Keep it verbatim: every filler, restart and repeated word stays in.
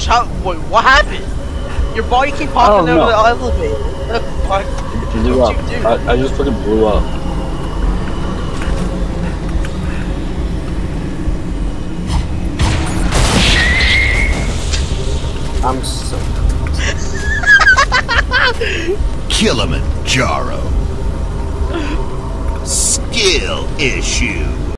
How, wait, what happened? Your body keep popping out of the elevator. What the fuck? Blew What'd up. you do? I, I just fucking blew up. I'm so Kilimanjaro. Skill issue.